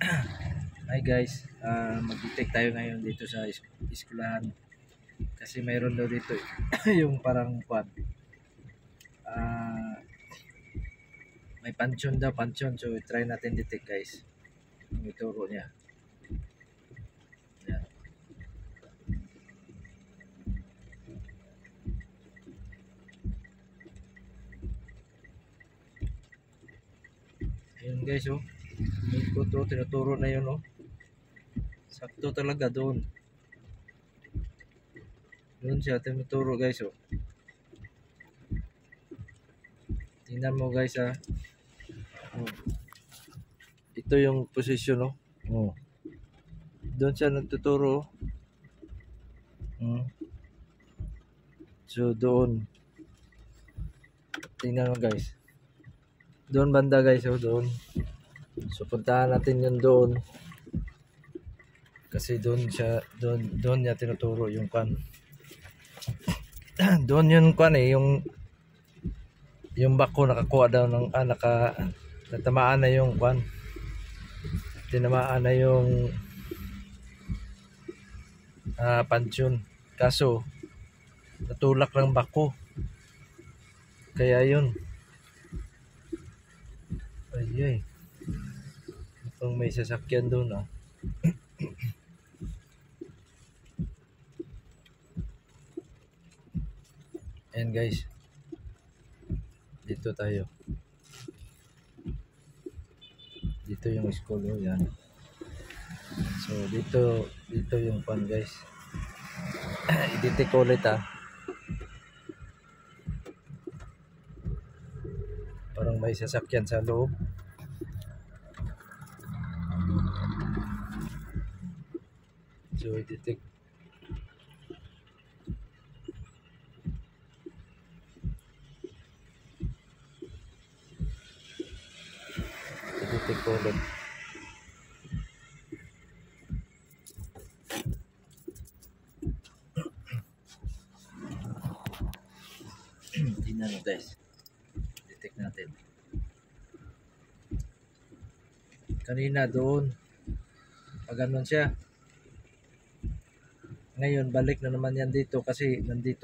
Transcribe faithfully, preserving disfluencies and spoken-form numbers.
Hi guys, uh, mag-detect tayo ngayon dito sa is eskwelahan kasi mayroon daw dito yung parang kwan. Uh, may pansyon daw, pansyon. So try natin detect guys. Yung ituro niya. Yan. Ayun guys oh. Ito to, tinuturo na yun oh. Sakto talaga doon. Doon siya tinuturo guys oh. Tingnan mo guys ah. Oh. Ito yung posisyon oh. Oh. Doon siya nagtuturo. Hmm. So doon. Tingnan mo guys. Doon banda guys oh, doon. So puntahan natin yun doon. Kasi doon siya, doon doon niya tinuturo yung kwan. Doon yung kwan eh, yung yung bako nakakuha daw ng ah, naka natamaan na yung kwan. Tinamaan na yung ah, pansyon. Kaso natulak ng bako. Kaya yun. Ay ay. Mukhang may sasakyan doon ah. Ayan guys. Dito tayo. Dito yung school oh, yan. So dito dito yung pan guys. I-detect ulit ah. Parang may sasakyan sa loob. So i-detect. I-detect ulit. Tingnan mo guys. Detect natin. Kanina doon. Pag ganun siya. Ngayon balik na naman yan dito kasi nandito.